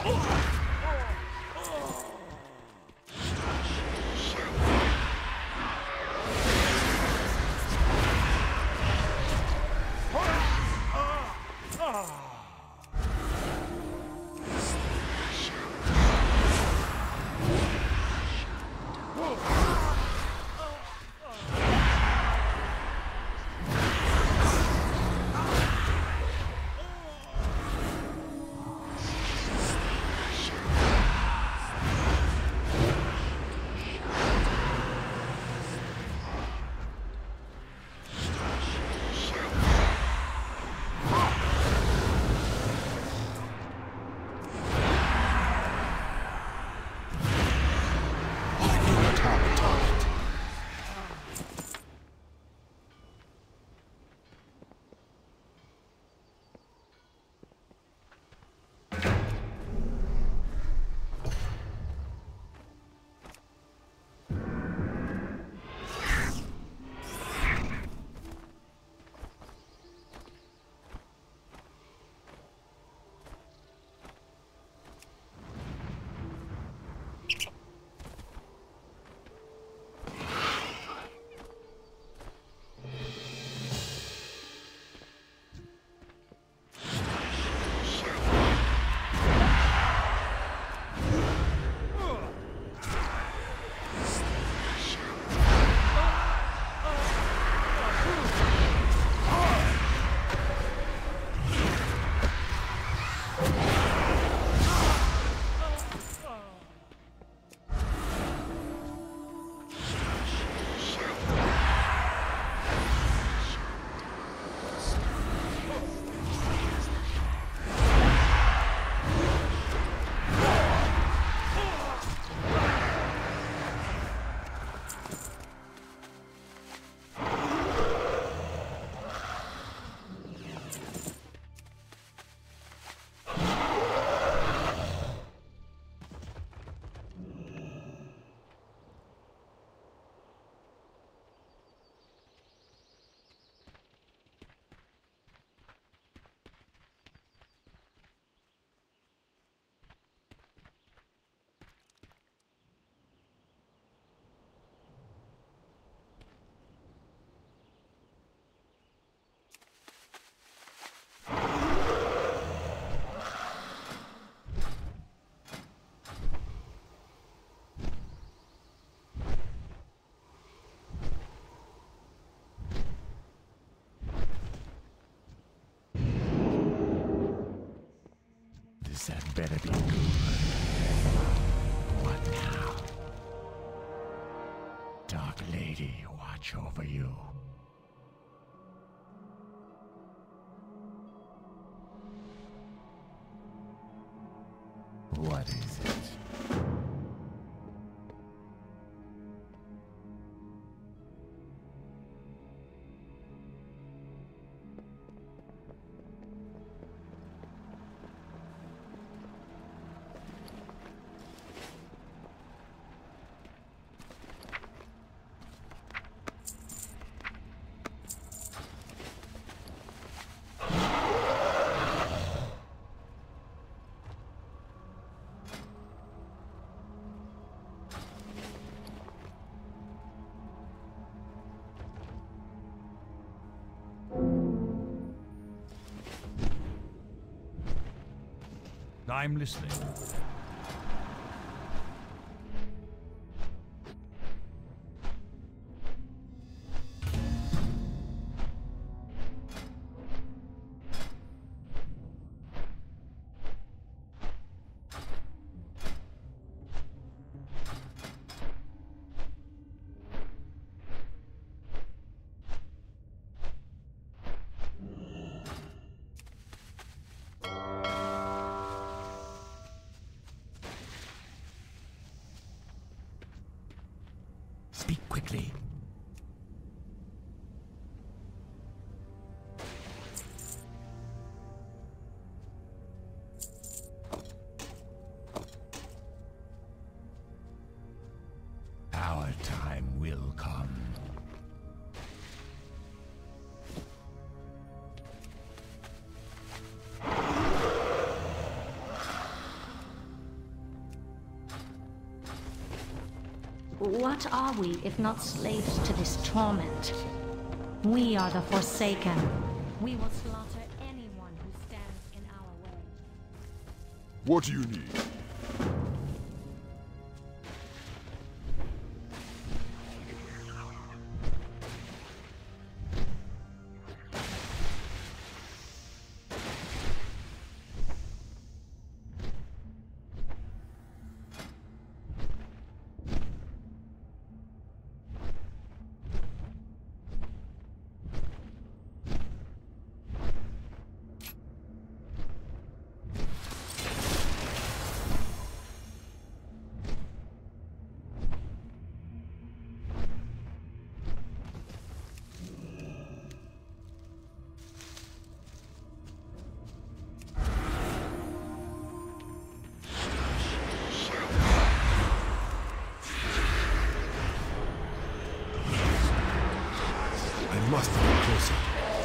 That better be good. What now? Dark Lady, watch over you. What is it? I'm listening. Speak quickly. Our time will come. What are we if not slaves to this torment? We are the Forsaken. We will slaughter anyone who stands in our way. What do you need? I must get closer.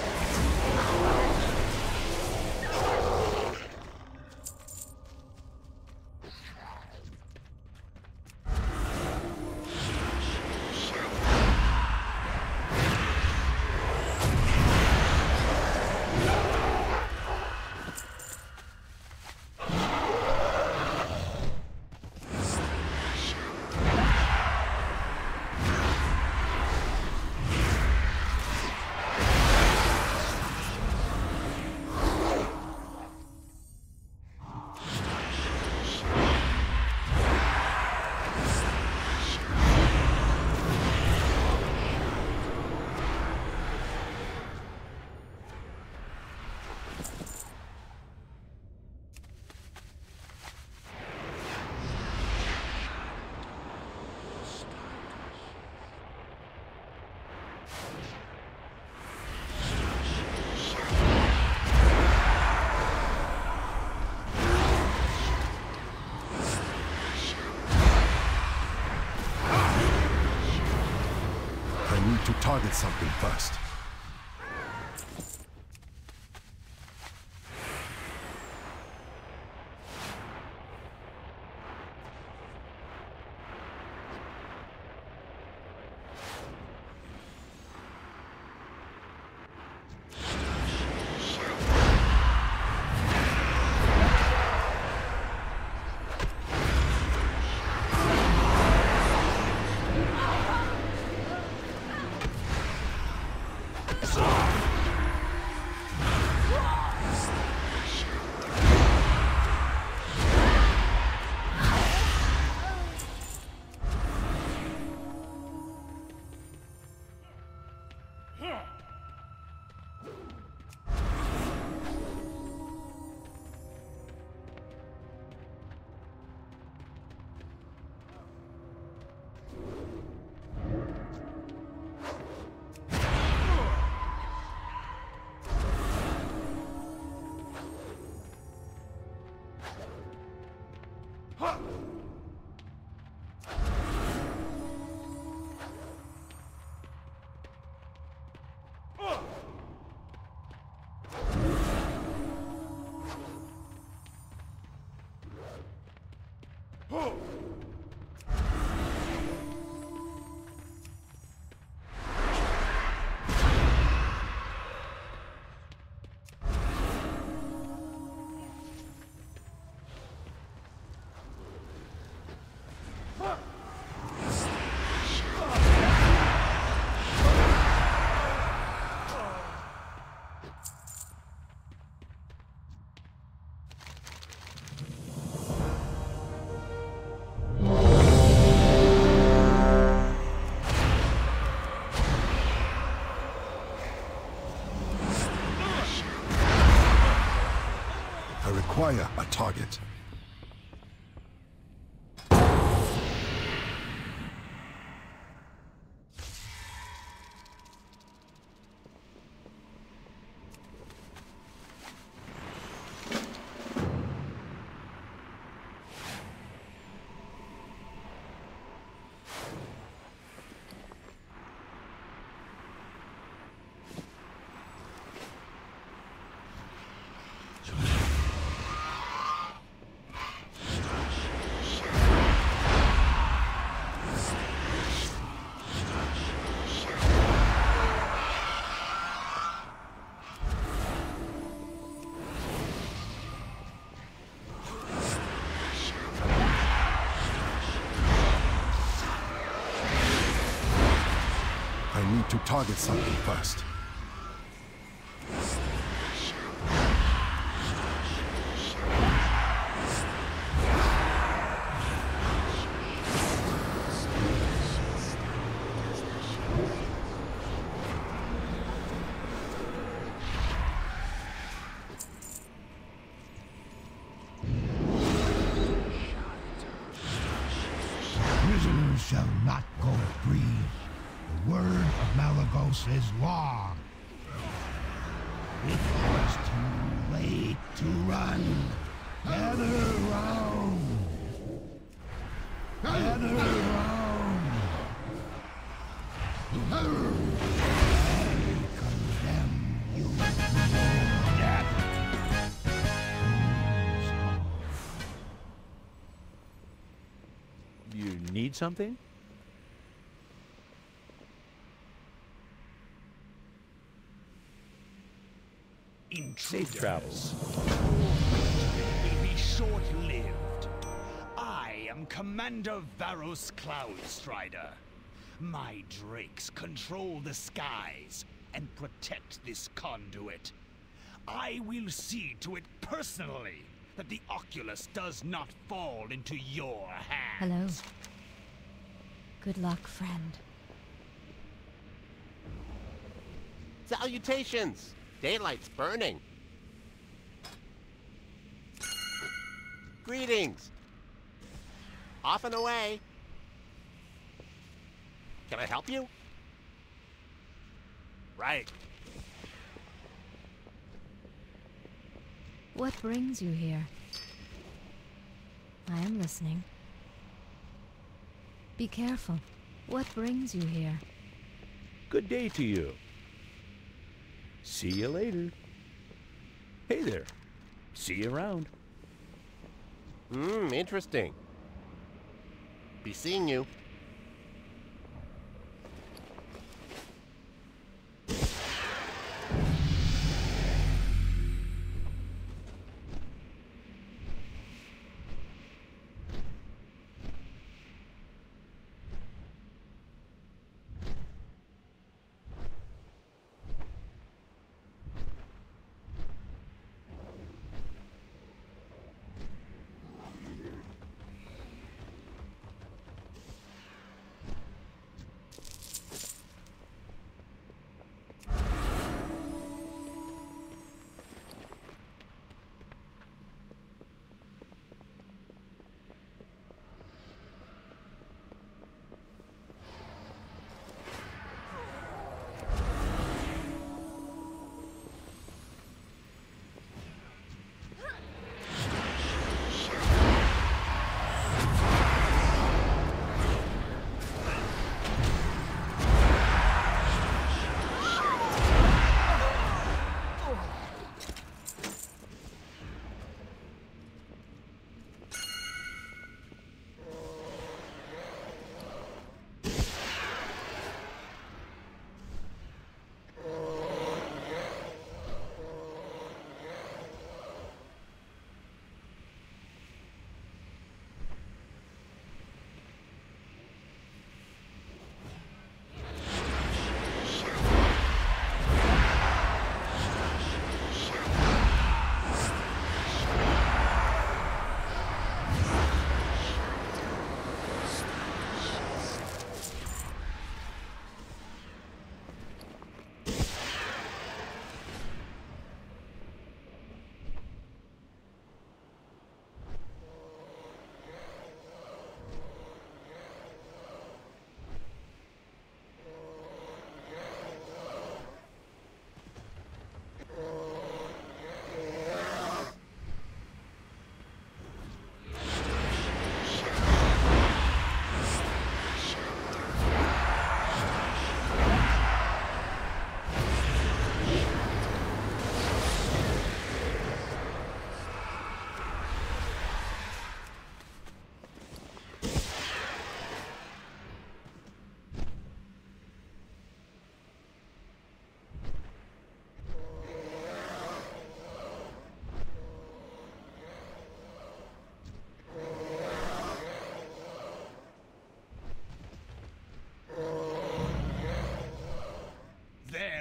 I need to target something first. Acquire a target. need to target something first. Prisoners shall not go free. The word of Malagos is law. It was too late to run. Gather round. Gather round. I condemn you to death. You need something? Safe travels. Will be short-lived. I am Commander Varos Cloudstrider. My drakes control the skies and protect this conduit. I will see to it personally that the Oculus does not fall into your hands. Hello. Good luck, friend. Salutations! Daylight's burning. Greetings. Off and away. Can I help you? Right. What brings you here? I am listening. Be careful. What brings you here? Good day to you. See you later. Hey there. See you around. Interesting. Be seeing you.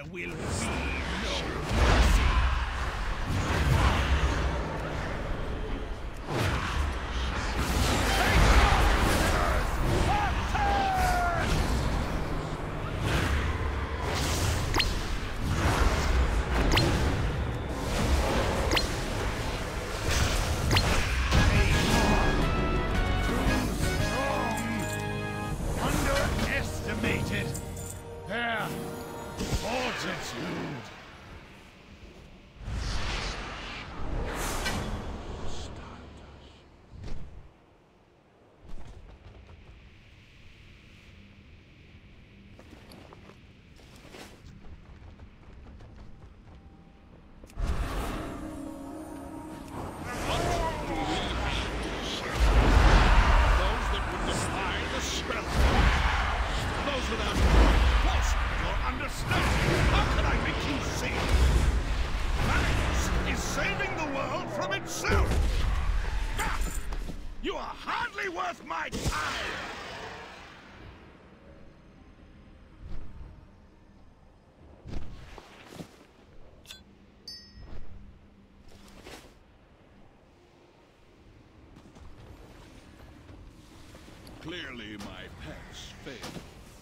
will be no mercy. Underestimated their fortitude. Those that would defy the spell. Those without foresight or understanding. How can I make you see? Max is saving the world from itself. Ah! You are hardly worth my time. Clearly, my pets failed.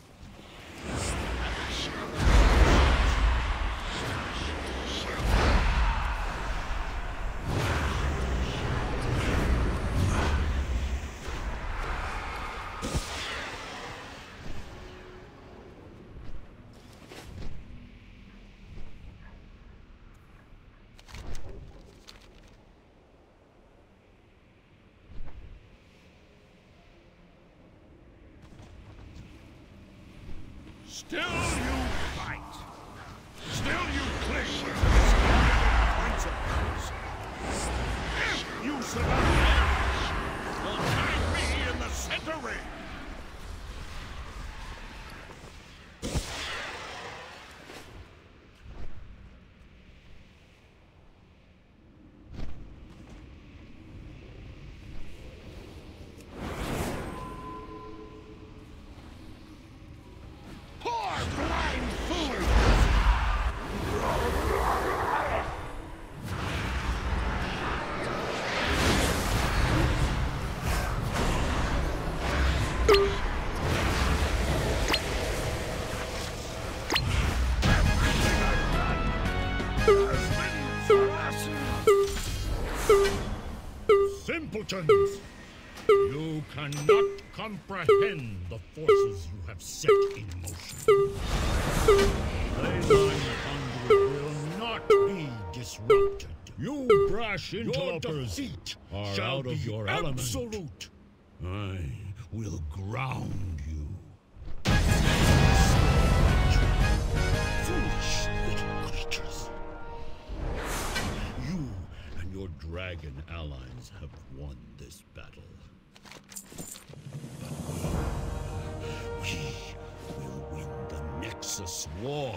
Still you fight. Still you cling to the principles. If you survive, you'll find me in the center ring. Poor blind fool! Simpletons! You cannot comprehend the forces you have set in motion. Leyline conduit will not be disrupted. You brash interlopers are out of your element. Absolute. I will ground you. Foolish little creatures. You and your dragon allies have won this battle. We will win the Nexus War.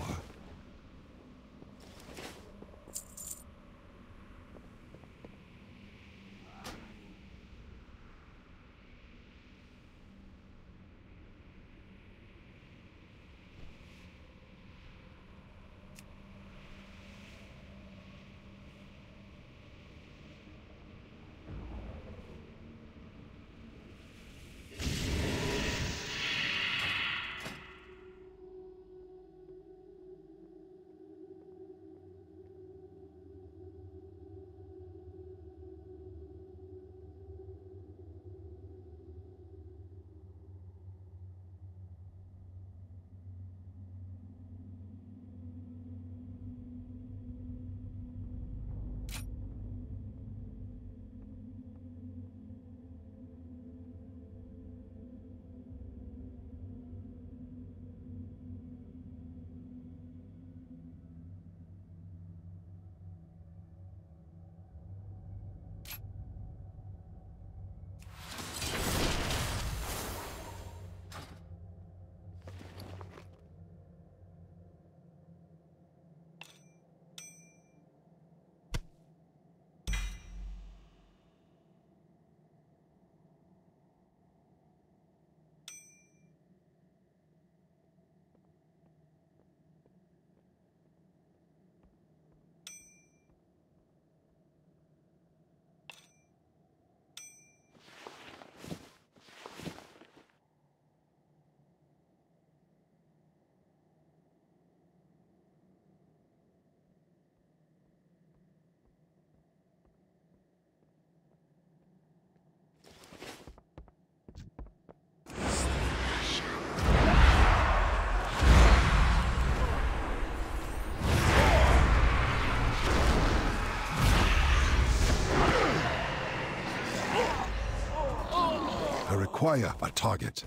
I require a target.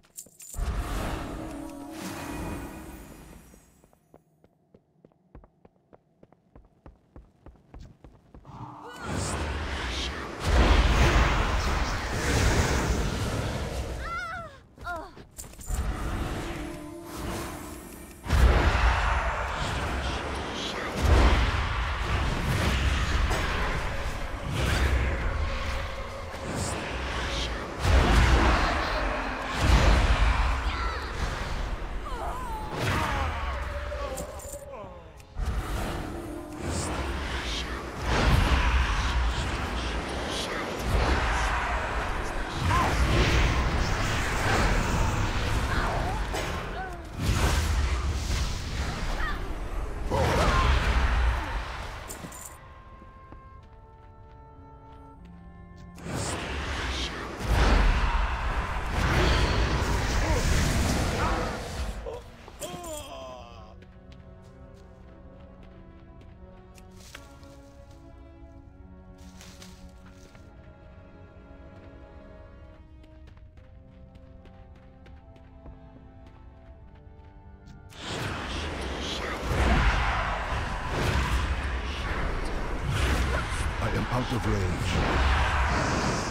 I am out of range.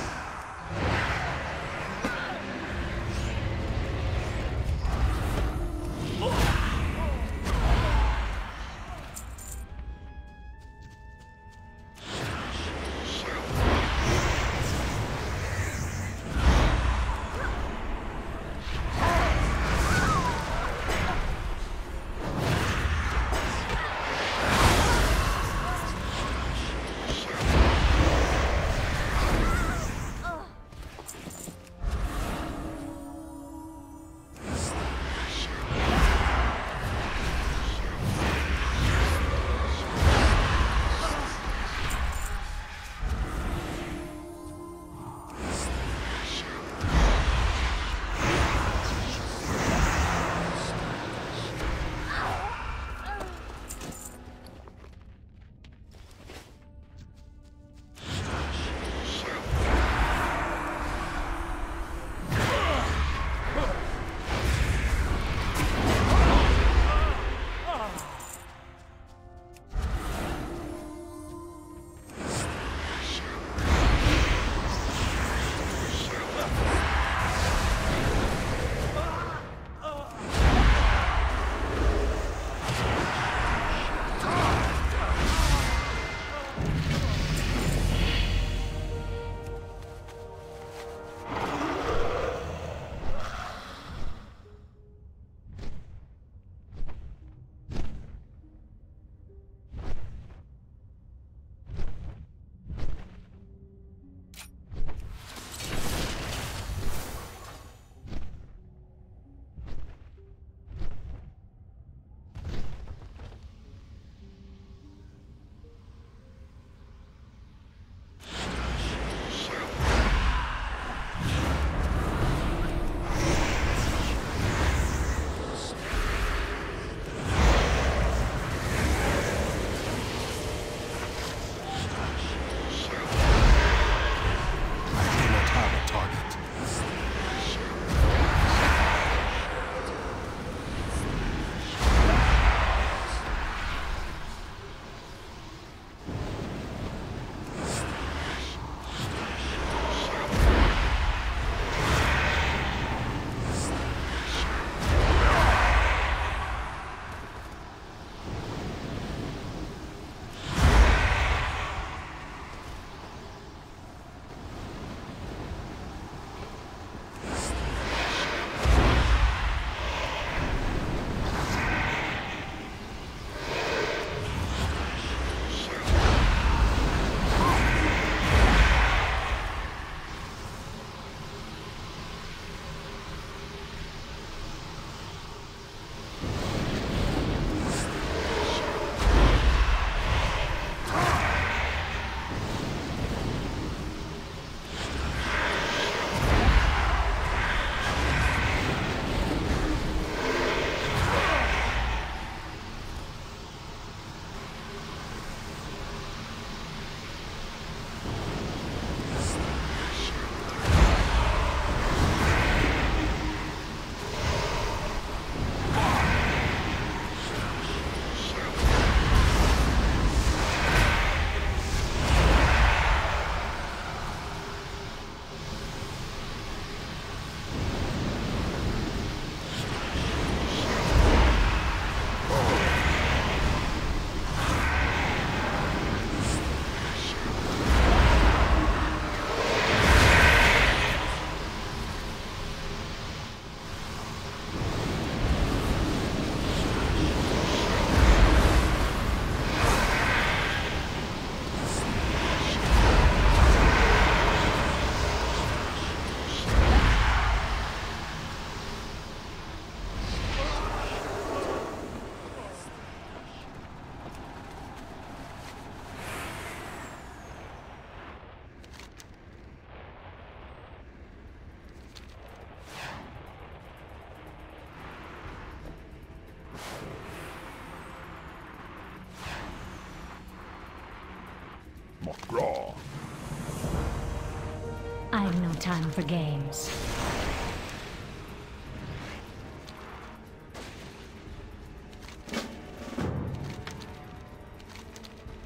I've no time for games.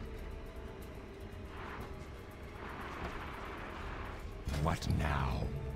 What now?